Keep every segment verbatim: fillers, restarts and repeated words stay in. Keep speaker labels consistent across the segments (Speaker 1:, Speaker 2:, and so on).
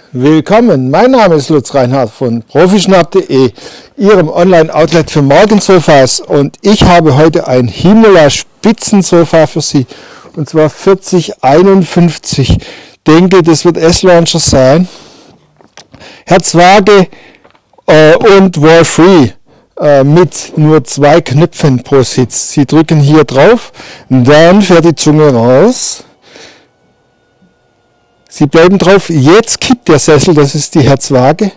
Speaker 1: Willkommen, mein Name ist Lutz Reinhardt von profischnapp punkt de, Ihrem Online-Outlet für Markensofas, und ich habe heute ein Himela Spitzensofa für Sie, und zwar vierzig einundfünfzig. Denke, das wird S-Launcher sein. Herzwaage äh, und Wall-Free äh, mit nur zwei Knöpfen pro Sitz. Sie drücken hier drauf, dann fährt die Zunge raus. Sie bleiben drauf, jetzt kippt der Sessel, das ist die Herzwaage.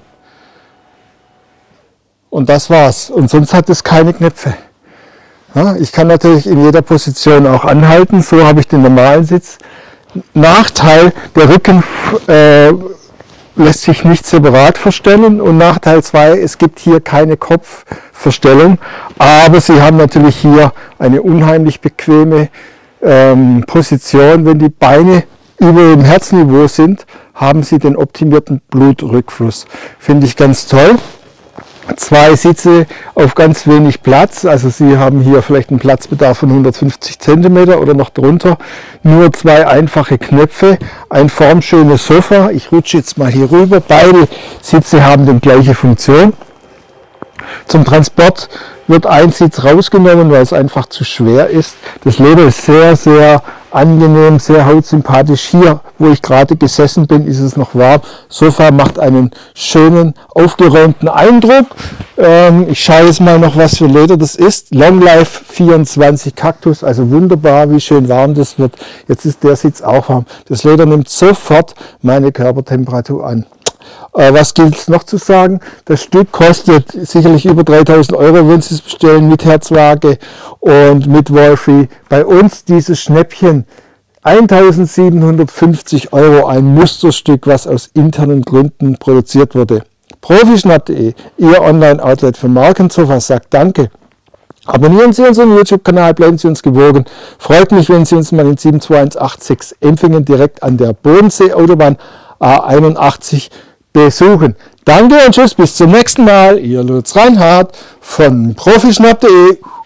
Speaker 1: Und das war's. Und sonst hat es keine Knöpfe. Ja, ich kann natürlich in jeder Position auch anhalten, so habe ich den normalen Sitz. Nachteil, der Rücken äh, lässt sich nicht separat verstellen, und Nachteil zwei, es gibt hier keine Kopfverstellung, aber Sie haben natürlich hier eine unheimlich bequeme ähm, Position. Wenn die Beine über dem Herzniveau sind, haben Sie den optimierten Blutrückfluss. Finde ich ganz toll. Zwei Sitze auf ganz wenig Platz, also Sie haben hier vielleicht einen Platzbedarf von hundertfünfzig Zentimeter oder noch drunter. Nur zwei einfache Knöpfe, ein formschönes Sofa. Ich rutsche jetzt mal hier rüber. Beide Sitze haben die gleiche Funktion. Zum Transport wird ein Sitz rausgenommen, weil es einfach zu schwer ist. Das Leder ist sehr, sehr angenehm, sehr hautsympathisch. Hier, wo ich gerade gesessen bin, ist es noch warm. Sofa macht einen schönen, aufgeräumten Eindruck. Ähm, ich schaue jetzt mal noch, was für Leder das ist. Long Life vierundzwanzig Cactus, also wunderbar, wie schön warm das wird. Jetzt ist der Sitz auch warm. Das Leder nimmt sofort meine Körpertemperatur an. Äh, was gilt es noch zu sagen? Das Stück kostet sicherlich über dreitausend Euro, wenn Sie es bestellen, mit Herzwaage und mit Wall-Free. Bei uns dieses Schnäppchen eintausendsiebenhundertfünfzig Euro, ein Musterstück, was aus internen Gründen produziert wurde. profischnapp punkt de, Ihr Online-Outlet für Markensofas, sagt Danke. Abonnieren Sie unseren YouTube-Kanal, bleiben Sie uns gewogen. Freut mich, wenn Sie uns mal in sieben zwei eins acht sechs Empfingen direkt an der Bodensee-Autobahn A einundachtzig besuchen. Danke und tschüss, bis zum nächsten Mal. Ihr Lutz Reinhardt von profischnapp punkt de.